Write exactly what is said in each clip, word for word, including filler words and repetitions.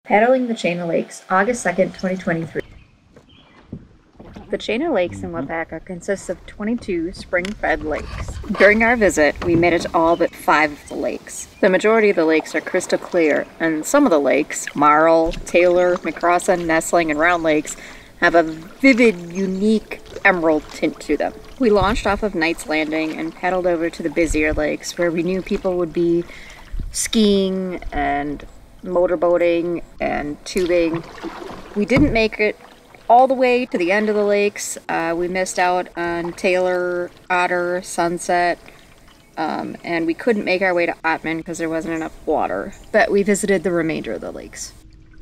Paddling the Chain of Lakes, August second, twenty twenty-three. The chain of lakes in Waupaca consists of twenty-two spring-fed lakes. During our visit, we made it to all but five of the lakes. The majority of the lakes are crystal clear, and some of the lakes, Marl, Taylor, McCrossan, Nestling, and Round Lakes, have a vivid, unique emerald tint to them. We launched off of Knight's Landing and paddled over to the busier lakes where we knew people would be skiing and motorboating and tubing. We didn't make it all the way to the end of the lakes. Uh, we missed out on Taylor, Otter, Sunset, um, and we couldn't make our way to Ottman because there wasn't enough water. But we visited the remainder of the lakes.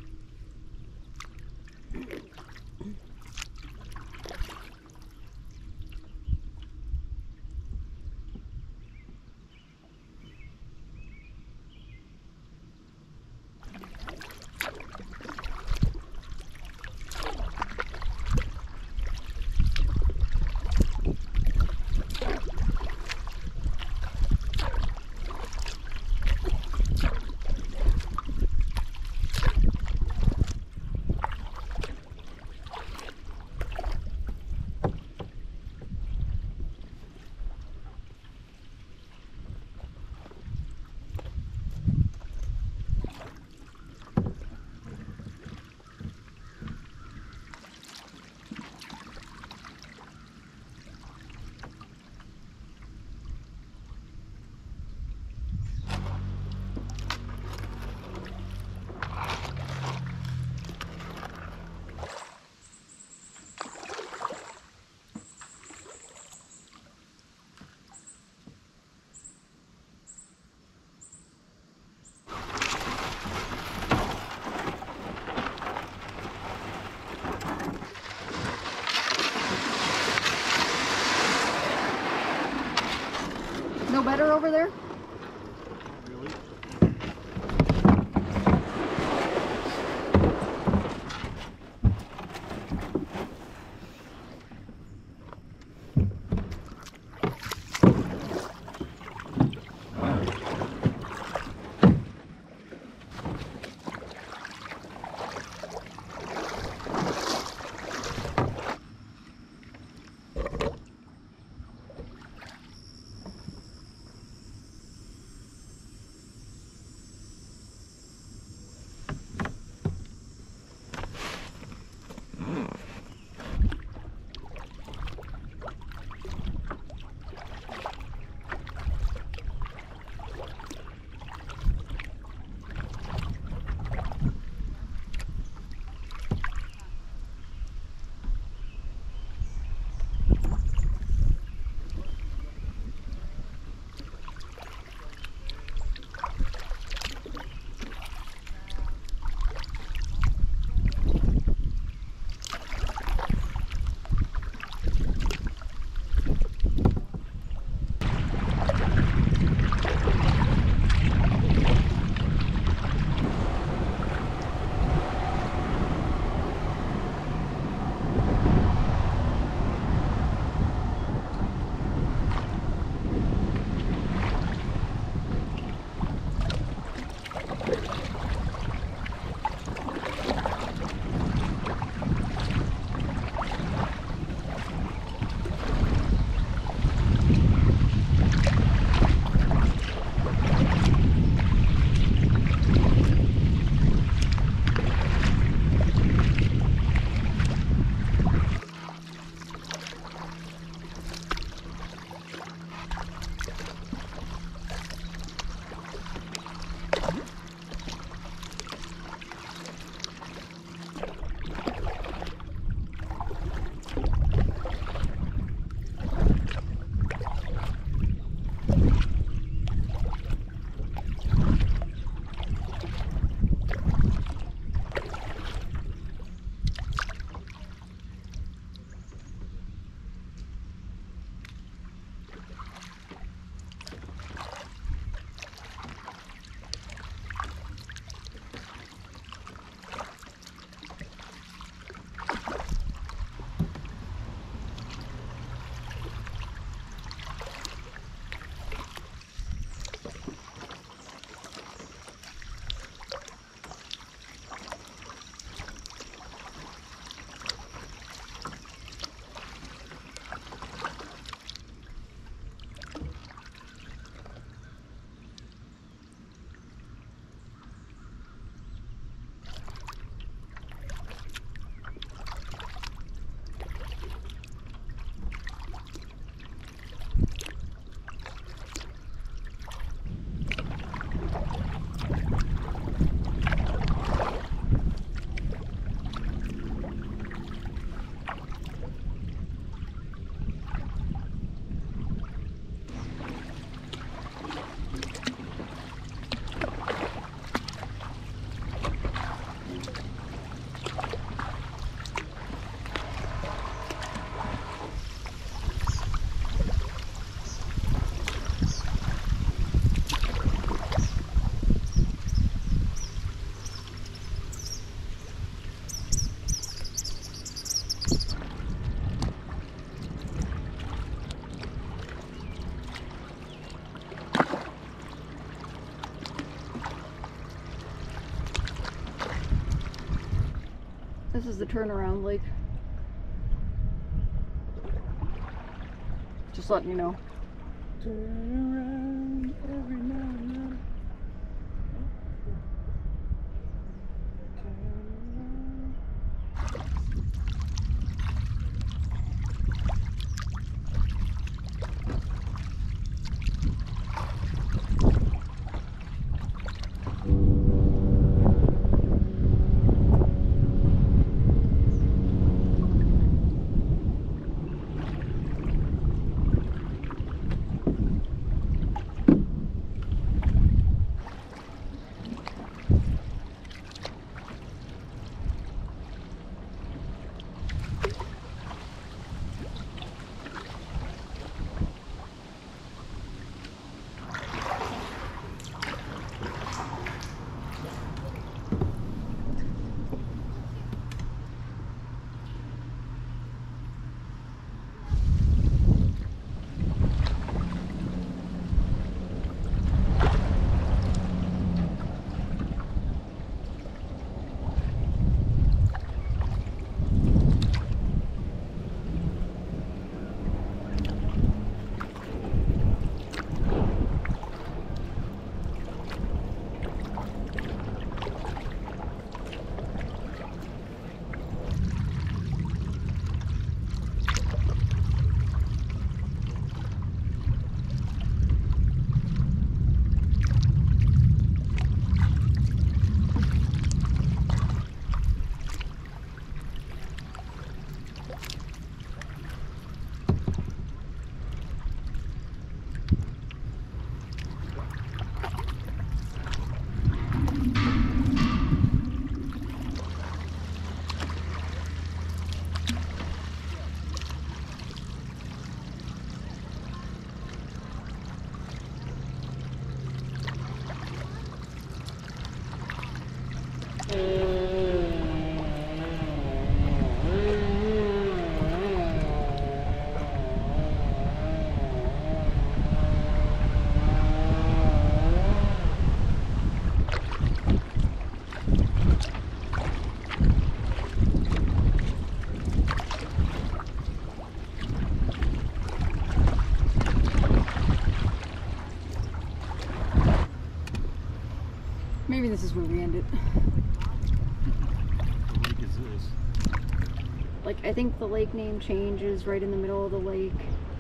No better over there? Really? This is the turnaround lake. Just letting you know. Turn around every now and then. Maybe this is where we end it. What lake is this? Like, I think the lake name changes right in the middle of the lake.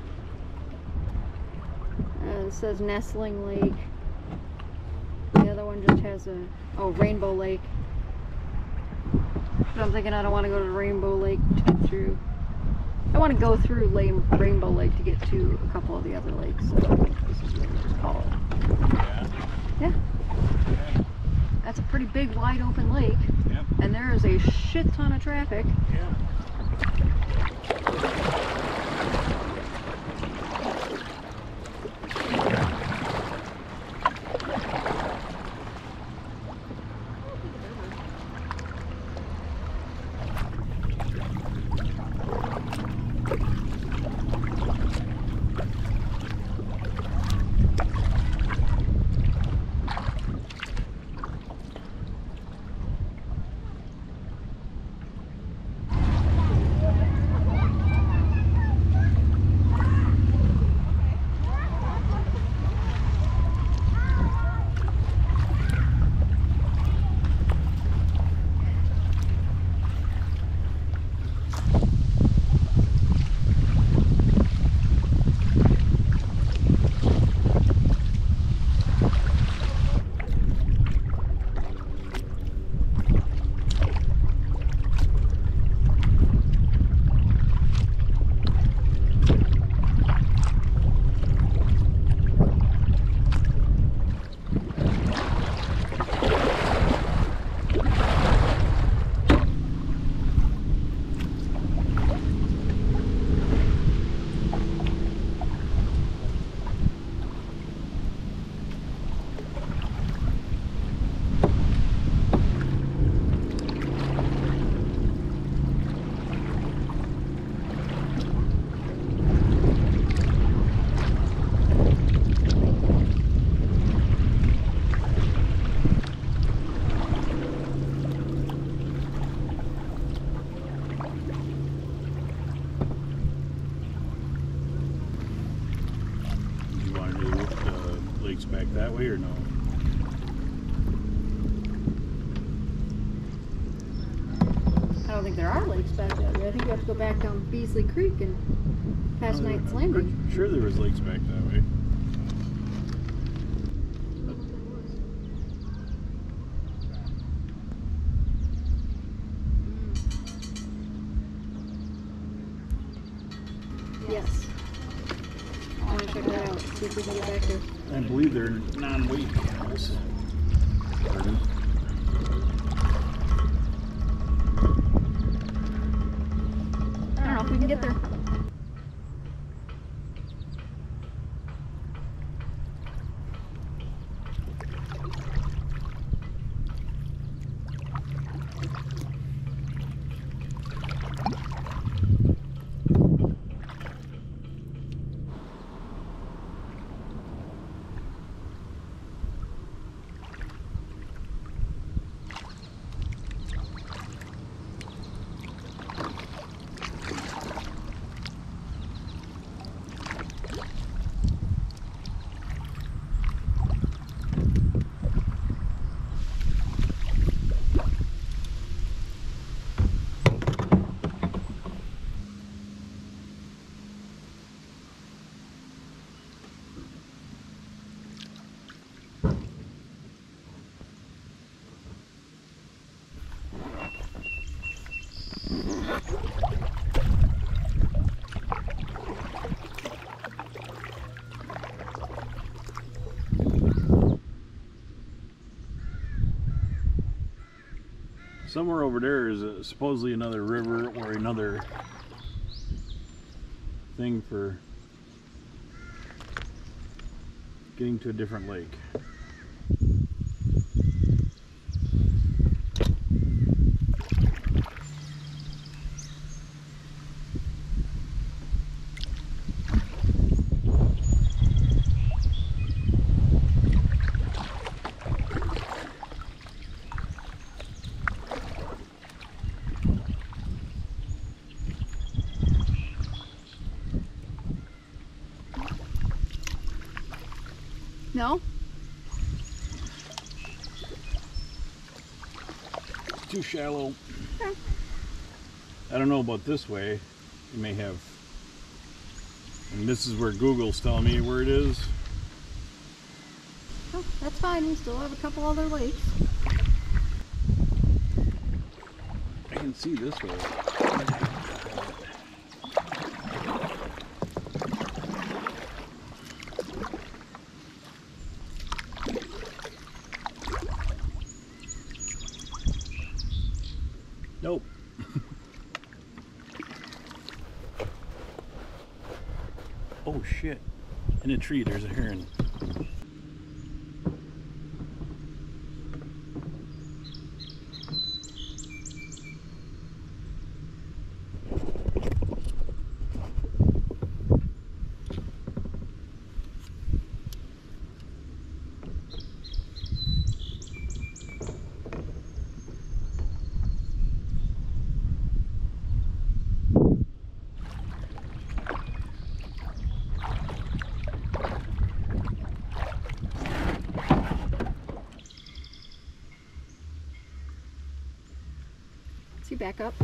Uh, it says Nestling Lake. The other one just has a, oh, Rainbow Lake. But I'm thinking I don't want to go to Rainbow Lake to get through. I want to go through Lame, Rainbow Lake to get to a couple of the other lakes. So I think this is what it's called. Yeah. Yeah. Okay. That's a pretty big, wide open lake. Yep. And there is a shit ton of traffic. Yeah. back that way or no? I don't think there are lakes back that way. I think you have to go back down Beasley Creek and past No, Knight's I'm Landing. pretty sure there was lakes back that way. Yes. I want to check that out. See if we can get back there. I believe they're non-weight animals. Pardon? I don't know if we can get there. Somewhere over there is a, supposedly another river or another thing for getting to a different lake. No? Too shallow. Okay. I don't know about this way. You may have, and this is where Google's telling me where it is. Oh, that's fine. We still have a couple other lakes. I can see this way. Nope. Oh shit. In a tree there's a heron. See, back up.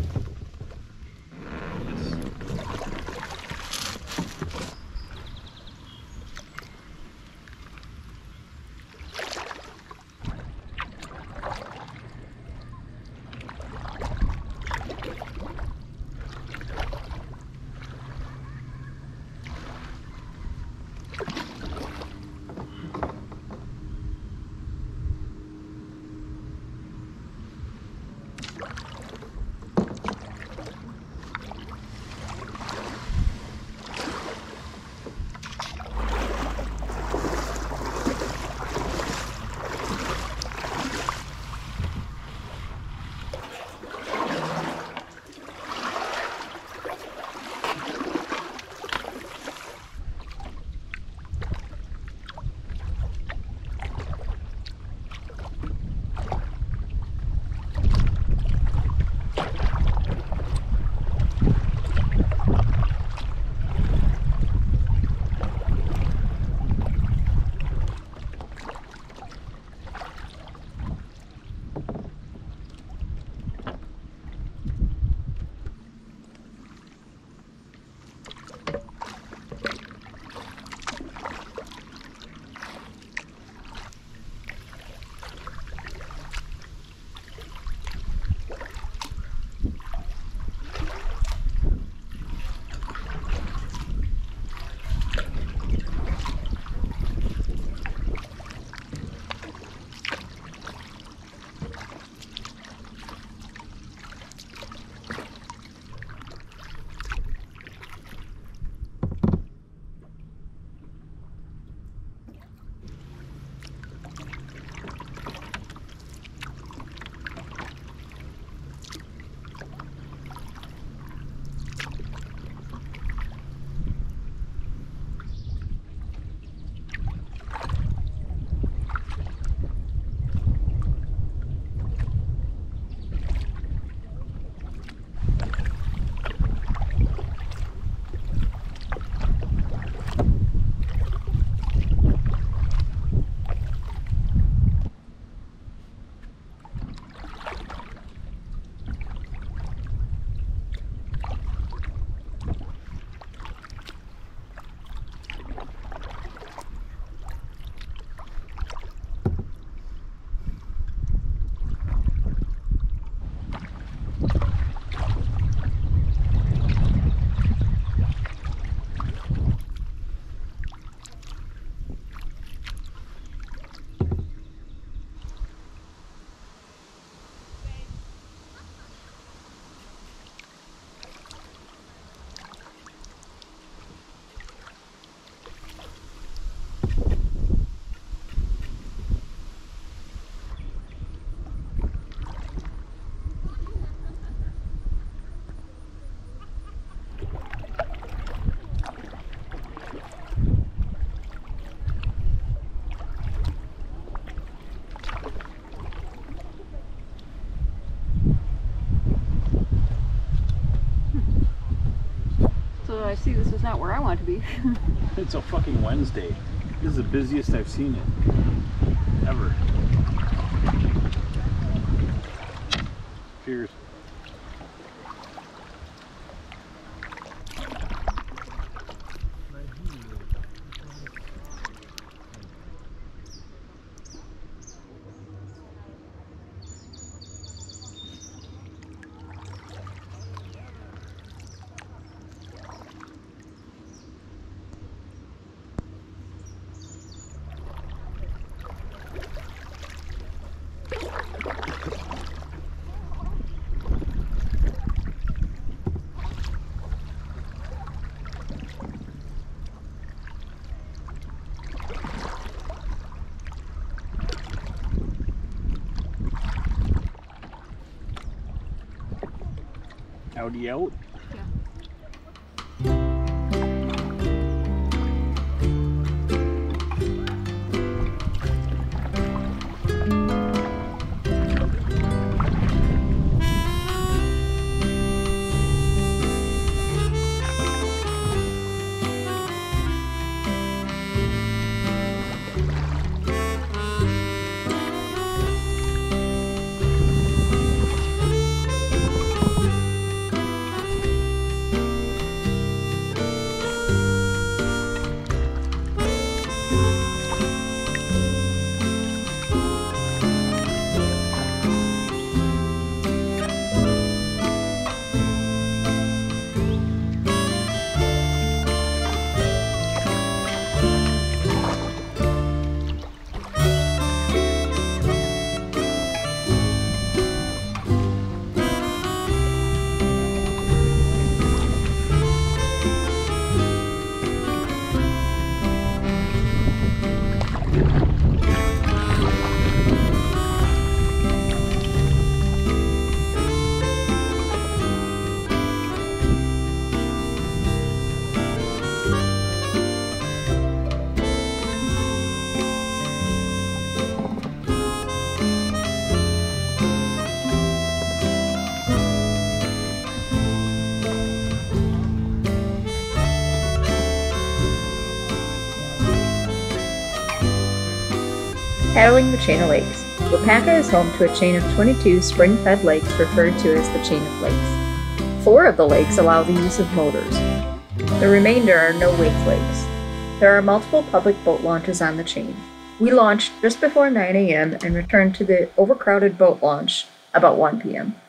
I see this is not where I want to be. It's a fucking Wednesday. This is the busiest I've seen it. Ever. Cheers. Howdy out. Paddling the chain of lakes. Waupaca is home to a chain of twenty-two spring-fed lakes referred to as the chain of lakes. Four of the lakes allow the use of motors. The remainder are no-wake lakes. There are multiple public boat launches on the chain. We launched just before nine A M and returned to the overcrowded boat launch about one P M